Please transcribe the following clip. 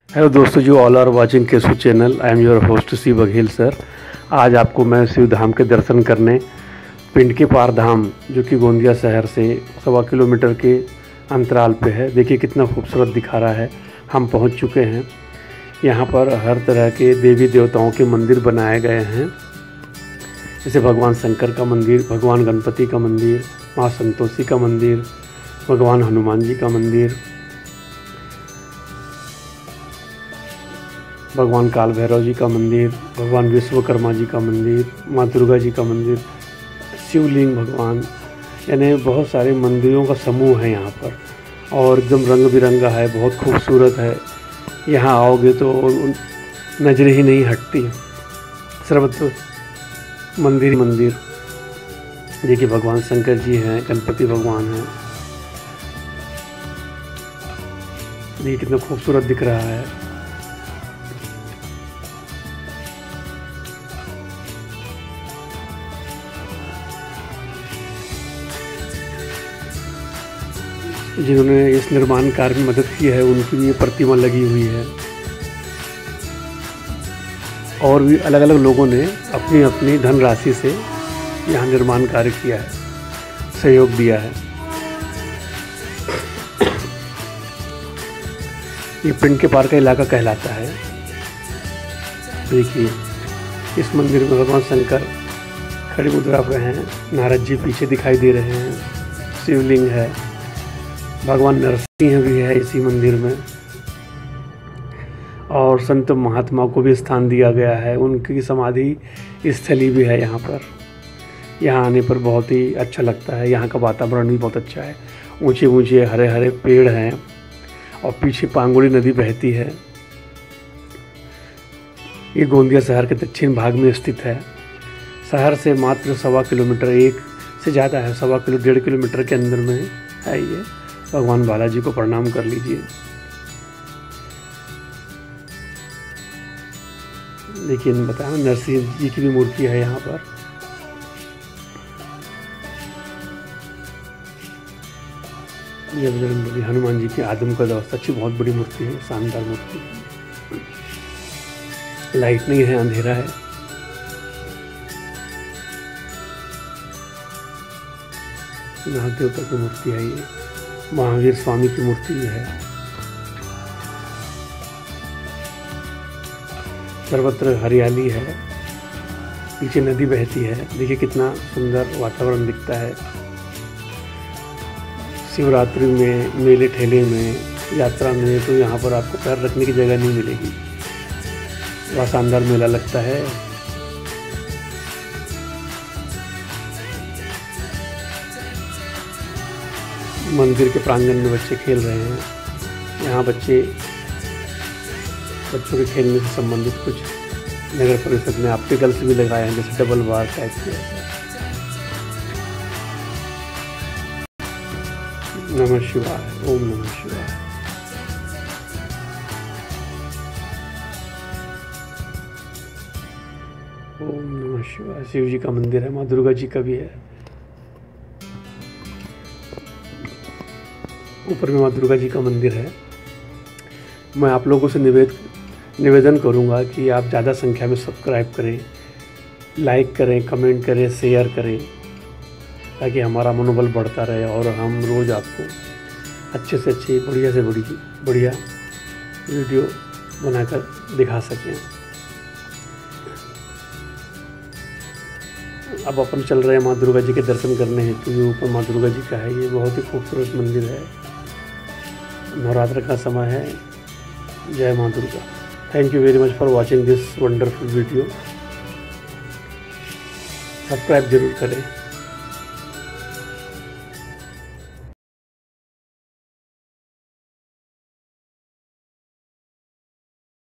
Hello दोस्तों, जो all are watching Kesu channel. I am your host C Baghel sir. आज आपको मैं शिव धाम के दर्शन करने पिंड के पार धाम, जो कि गोंदिया शहर से 1.25 किलोमीटर के अंतराल पे है। देखिए कितना खूबसूरत दिखा रहा है। हम पहुंच चुके हैं। यहाँ पर हर तरह के देवी देवताओं के मंदिर बनाए गए हैं, जैसे भगवान शंकर का मंदिर, भगवान गणपति का मंदिर, माँ संतोषी का मंदिर, भगवान हनुमान जी का मंदिर, भगवान काल भैरव जी का मंदिर, भगवान विश्वकर्मा जी का मंदिर, माँ दुर्गा जी का मंदिर, शिवलिंग भगवान, यानी बहुत सारे मंदिरों का समूह है यहाँ पर। और एकदम रंग बिरंगा है, बहुत खूबसूरत है। यहाँ आओगे तो नजर ही नहीं हटती। सर्वत्र मंदिर। देखिए भगवान शंकर जी हैं, गणपति भगवान हैं। देखिए कितना खूबसूरत दिख रहा है। जिन्होंने इस निर्माण कार्य में मदद की है, उनकी भी प्रतिमा लगी हुई है। और भी अलग अलग लोगों ने अपनी अपनी धनराशि से यहाँ निर्माण कार्य किया है, सहयोग दिया है। ये पिंड के पार का इलाका कहलाता है। देखिए इस मंदिर में भगवान शंकर खड़ी मुद्रा पर हैं, नारद जी पीछे दिखाई दे रहे हैं, शिवलिंग है, भगवान नरसिंह भी है इसी मंदिर में। और संत महात्मा को भी स्थान दिया गया है, उनकी समाधि स्थली भी है यहाँ पर। यहाँ आने पर बहुत ही अच्छा लगता है। यहाँ का वातावरण भी बहुत अच्छा है। ऊंचे ऊंचे हरे हरे पेड़ हैं और पीछे पांगुड़ी नदी बहती है। ये गोंदिया शहर के दक्षिण भाग में स्थित है। शहर से मात्र 1.25 किलोमीटर, एक से ज़्यादा है, 1.25 किलोमीटर के अंदर में है ये। भगवान बालाजी को प्रणाम कर लीजिए। देखिए बताया नरसिंह जी की भी मूर्ति है यहाँ पर। ये बजरंगबली, हनुमान जी की आदम का अवस्था अच्छी, बहुत बड़ी मूर्ति है, शानदार मूर्ति है। लाइट नहीं है, अंधेरा है। नाग देवता की मूर्ति है ये। महावीर स्वामी की मूर्ति भी है। सर्वत्र हरियाली है, पीछे नदी बहती है। देखिए कितना सुंदर वातावरण दिखता है। शिवरात्रि में, मेले ठेले में, यात्रा में तो यहाँ पर आपको पैर रखने की जगह नहीं मिलेगी। बड़ा शानदार मेला लगता है। मंदिर के प्रांगण में बच्चे खेल रहे हैं। यहाँ बच्चों के खेलने से संबंधित कुछ नगर परिषद ने आपके गर्ल्स भी लगाए हैं, जैसे डबल बार टाइप के। नमः शिवाय, ओम नमः शिवाय। ओम नमः शिवाय। शिव जी का मंदिर है, माँ दुर्गा जी का भी है। ऊपर में माँ दुर्गा जी का मंदिर है। मैं आप लोगों से निवेदन करूंगा कि आप ज़्यादा संख्या में सब्सक्राइब करें, लाइक करें, कमेंट करें, शेयर करें, ताकि हमारा मनोबल बढ़ता रहे और हम रोज़ आपको अच्छे से अच्छी, बढ़िया से बढ़िया वीडियो बनाकर दिखा सकें। अब अपन चल रहे हैं माँ दुर्गा जी के दर्शन करने हेतु। ये ऊपर माँ दुर्गा जी का है। ये बहुत ही खूबसूरत मंदिर है। नवरात्र का समय है। जय माँ Durga. Thank you very much for watching this wonderful video. Subscribe जरूर करें।